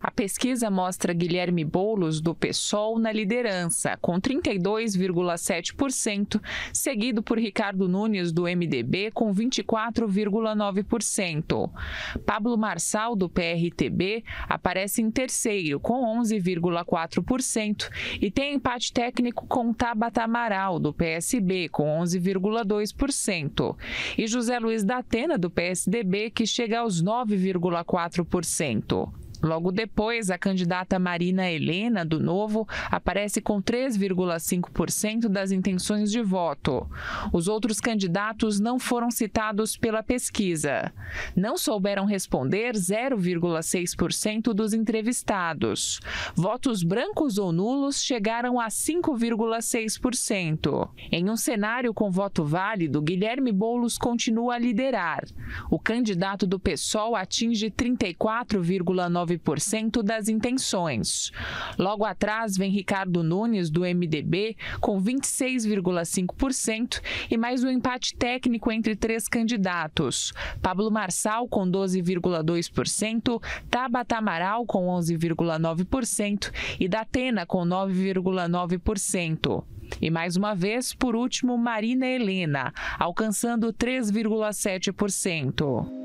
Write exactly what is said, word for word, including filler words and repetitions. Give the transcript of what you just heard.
A pesquisa mostra Guilherme Boulos, do PSOL, na liderança, com trinta e dois vírgula sete por cento, seguido por Ricardo Nunes, do M D B, com vinte e quatro vírgula nove por cento. Pablo Marçal, do P R T B, aparece em terceiro, com onze vírgula quatro por cento, e tem empate técnico com Tabata Amaral, do P S B, com onze vírgula dois por cento. E José Luiz da Atena, do P S D B, que chega aos nove vírgula quatro por cento. Logo depois, a candidata Marina Helena, do Novo, aparece com três vírgula cinco por cento das intenções de voto. Os outros candidatos não foram citados pela pesquisa. Não souberam responder zero vírgula seis por cento dos entrevistados. Votos brancos ou nulos chegaram a cinco vírgula seis por cento. Em um cenário com voto válido, Guilherme Boulos continua a liderar. O candidato do PSOL atinge trinta e quatro vírgula nove por cento das intenções. Logo atrás vem Ricardo Nunes, do M D B, com vinte e seis vírgula cinco por cento e mais um empate técnico entre três candidatos. Pablo Marçal, com doze vírgula dois por cento, Tabata Amaral, com onze vírgula nove por cento e Datena, com nove vírgula nove por cento. E mais uma vez, por último, Marina Helena, alcançando três vírgula sete por cento.